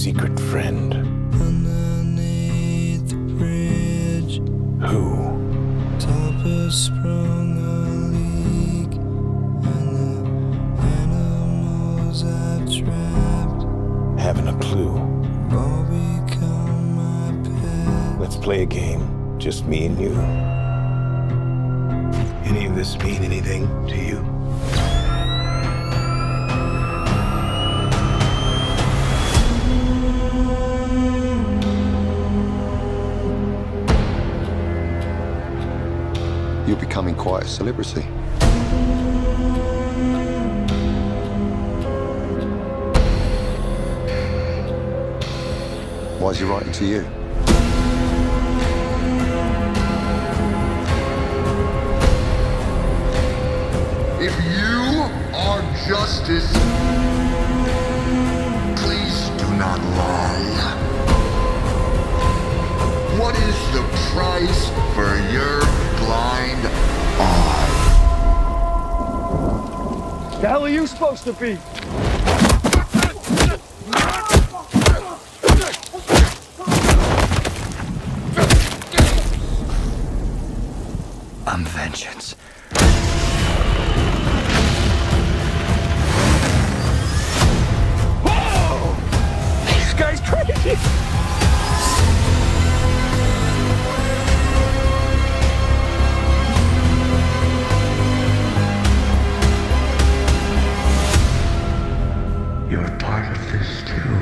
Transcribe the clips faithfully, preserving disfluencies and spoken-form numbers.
secret friend. Underneath the bridge, Who? top has sprung a leak, and the animals I've trapped Haven't a clue. all become my pet. Let's play a game, just me and you. Any of this mean anything to you? You're becoming quite a celebrity. Why is he writing to you? If you are justice, please do not lie. What is the price for your blind eye? The hell are you supposed to be? I'm vengeance. Whoa! This guy's crazy! You're part of this too.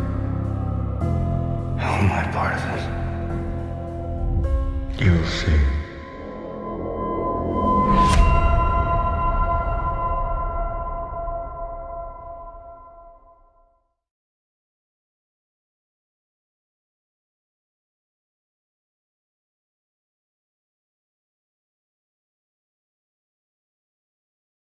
How am I part of it? You'll see.